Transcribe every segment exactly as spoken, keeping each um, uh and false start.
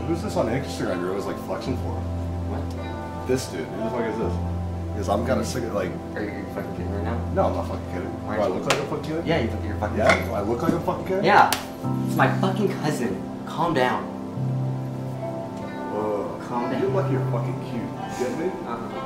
who's this on Instagram you're always like flexing for? What? This dude. Who the fuck is this? Because I'm kind of sick of like. Are you, are you fucking kidding right now? No, I'm not fucking kidding. Do I look like a fucking kidding? Yeah, you think you're fucking Yeah? kidding. Do I look like a fucking kidding? Yeah. It's my fucking cousin. Calm down. Whoa. Calm down. You look like you're fucking cute. You get me? Uh-huh.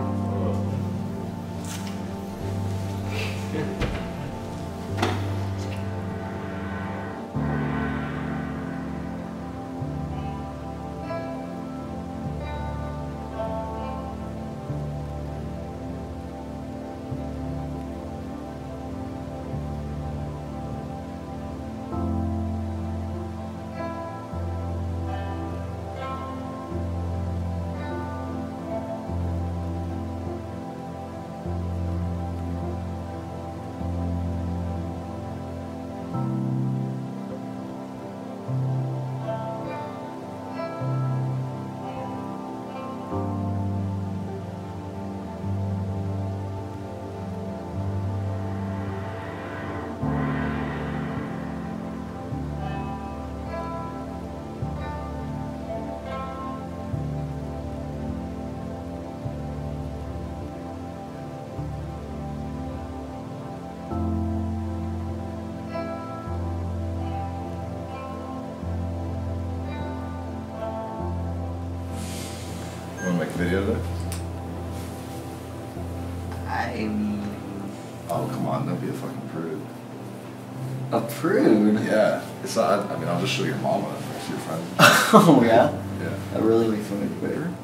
You wanna make a video of it? I mean... Oh, come on, don't be a fucking prude. A prude? Yeah. It's not, I mean, I'll just show your mama if you're your friend. Oh, yeah? Yeah. That really makes me look better.